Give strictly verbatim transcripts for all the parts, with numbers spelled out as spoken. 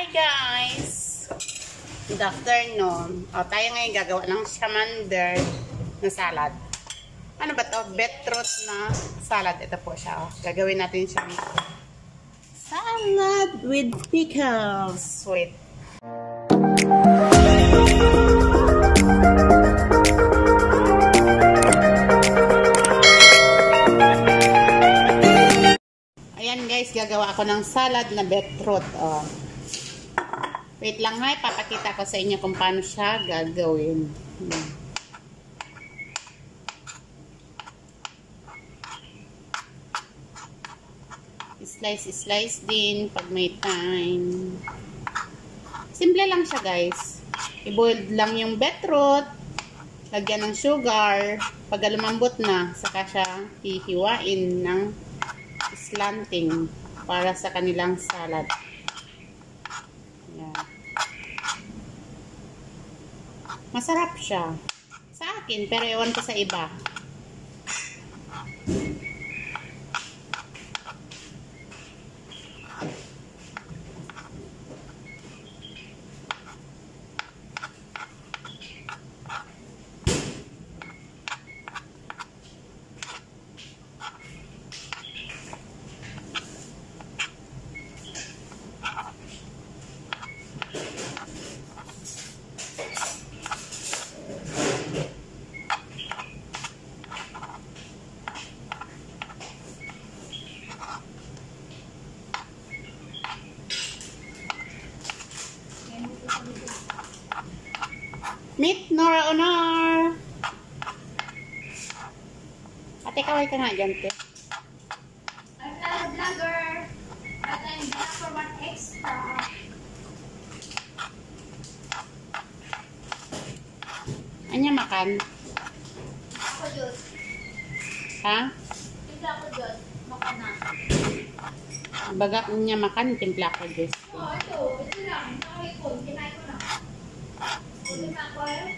Hi guys! Good afternoon. O, tayo ngayon gagawa ng shamander na salad. Ano ba to? Beetroot na salad. Ito po siya. O. Gagawin natin siyang salad with pickles. Sweet. Ayan guys, gagawa ako ng salad na beetroot. O. Wait lang ha, papakita ko sa inyo kung paano siya gagawin. Hmm. Slice, slice din pag may time. Simple lang siya guys. I-boiled lang yung beetroot. Lagyan ng sugar. Pag lumambot na, saka siya hihiwain ng slanting para sa kanilang salad. Yan. Masarap siya. Sa akin, pero ewan ko sa iba. Meet Nora Honor. Ate, kaway ka nga dyan, te. I'm not a vlogger, but I'm back for one extra. Anya makan? Ako Diyos. Ha? Timpla ako Diyos. Maka na. Baga niya makan, timpla ko, Diyos. Oo, ito. Ito lang. Nakahipon. Kinay ko na. Ulit na ako eh.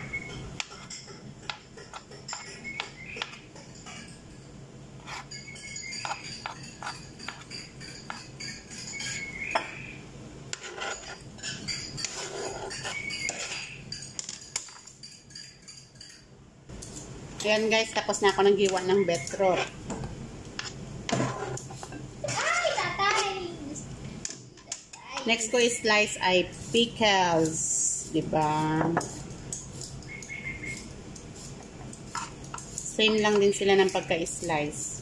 Ayan guys, tapos na ako nang giwa ng beetroot. Ay, tatay! Next ko i-slice ay pickles. Diba? Same lang din sila ng pagka-slice.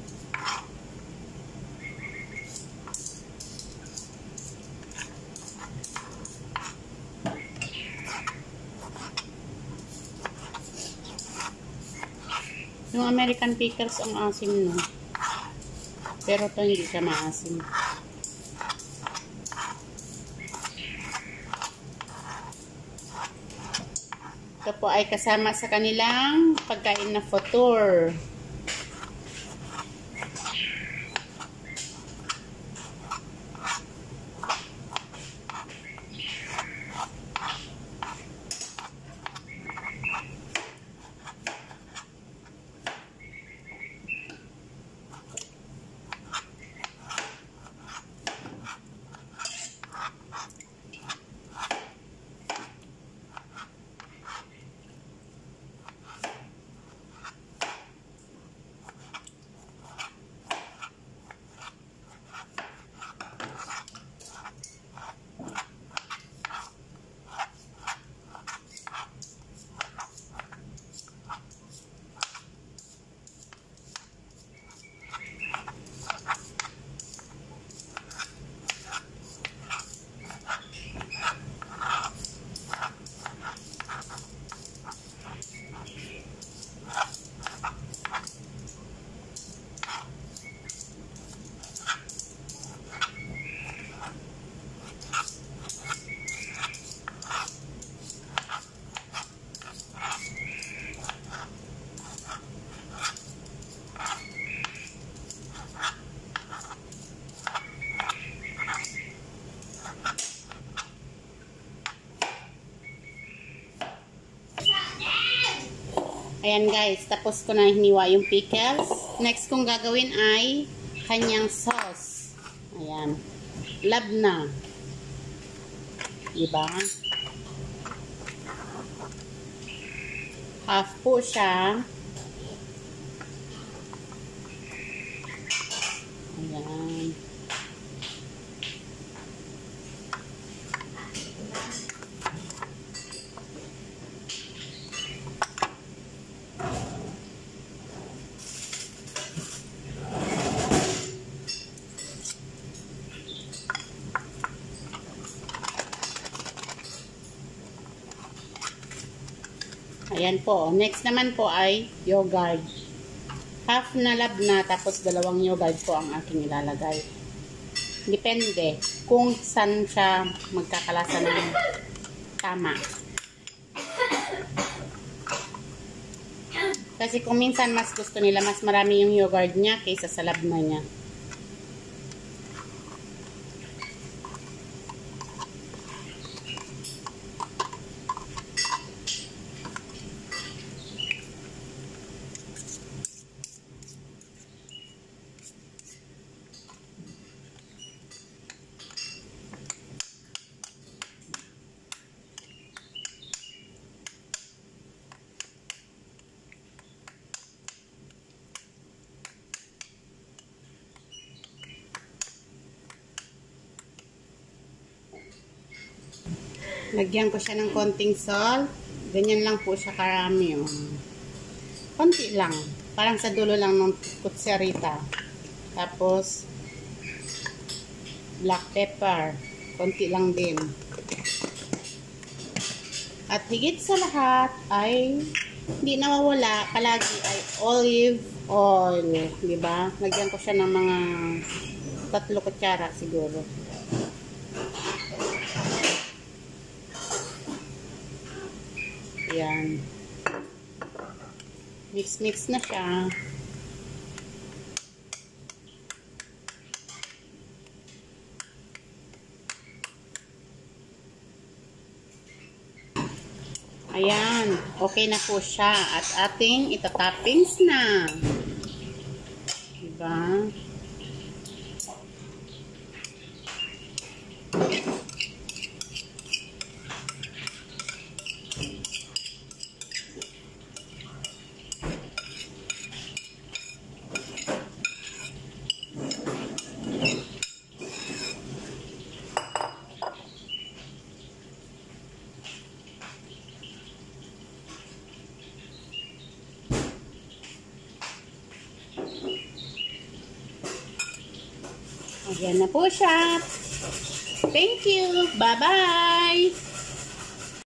Yung American pickles ang asim, no? Pero to hindi siya maasim. Ito po ay kasama sa kanilang pagkain na fouture. Ayan guys, tapos ko na hiniwa yung pickles. Next kong gagawin ay kanyang sauce. Ayan. Labna. Diba? Half po siya. Ayan. Ayan po. Next naman po ay yogurt. Half na lab na, tapos dalawang yogurt po ang aking ilalagay. Depende kung saan siya magkakalasa ng tama. Kasi kung minsan mas gusto nila, mas marami yung yogurt niya kaysa sa lab na niya. Lagyan ko siya ng konting salt. Ganyan lang po siya karami. Oh. Konti lang. Parang sa dulo lang ng kutsarita. Tapos, black pepper. Konti lang din. At higit sa lahat ay hindi nawawala palagi ay olive oil. Diba? Lagyan ko siya ng mga tatlo kutsara siguro. Ayan. Mix-mix na siya. Ayan. Okay na po siya. At ating itatoppings na. Diba? Ayan na po siya. Thank you. Bye-bye.